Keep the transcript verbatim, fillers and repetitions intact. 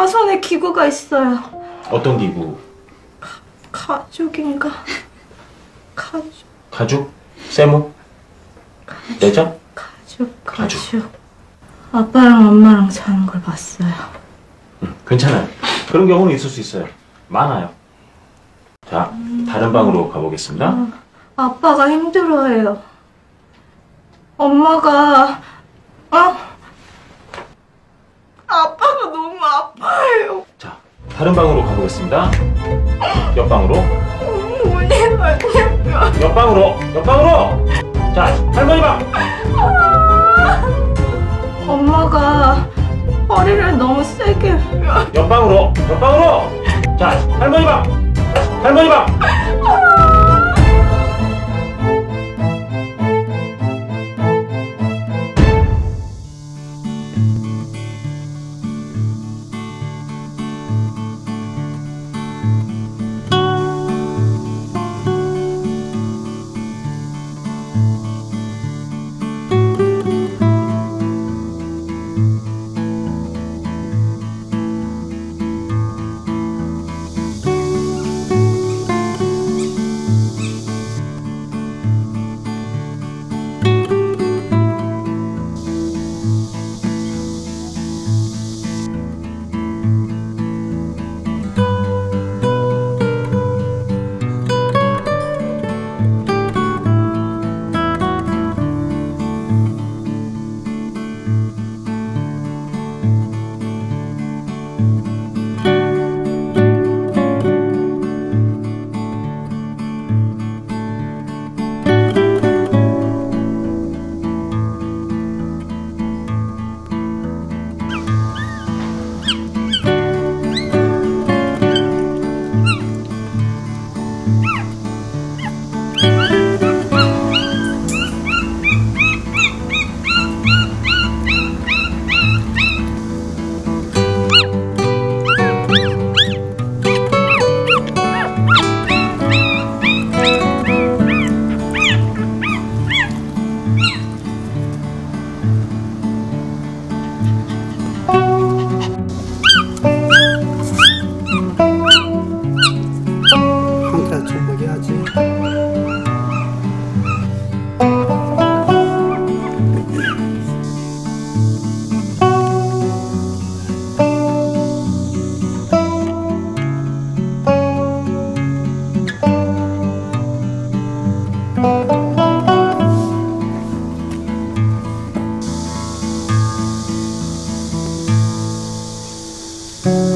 엄마 손에 기구가 있어요. 어떤 기구? 가, 가죽인가? 가죽. 가죽? 세모? 가죽. 내장? 가죽, 가죽. 가죽. 아빠랑 엄마랑 자는 걸 봤어요. 응, 괜찮아요. 그런 경우는 있을 수 있어요. 많아요. 자, 음... 다른 방으로 가보겠습니다. 아, 아빠가 힘들어해요. 엄마가 어? 아빠가 너무 아파해요. 자, 다른 방으로 가보겠습니다. 옆방으로. 문이 안 열려. 옆방으로, 옆방으로. 자, 할머니 방. 아, 엄마가 허리를 너무 세게. 옆방으로, 옆방으로. 자, 할머니 방. 할머니 방. 음.